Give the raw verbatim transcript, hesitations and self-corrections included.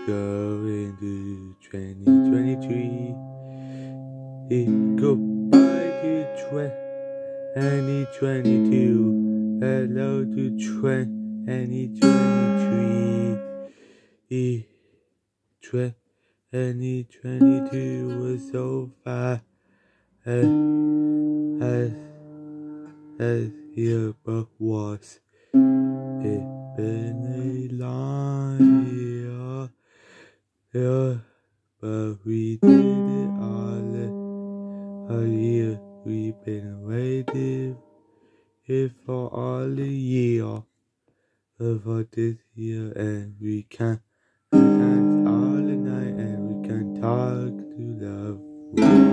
go into twenty twenty-three. Goodbye to twenty twenty-two. Hello to twenty twenty-three. twenty twenty-two was so fast as, as, as here but was. It's been a long year, year, but we did it all a year. We've been waiting here for all the year for this year, and we can dance all the night, and we can talk to love.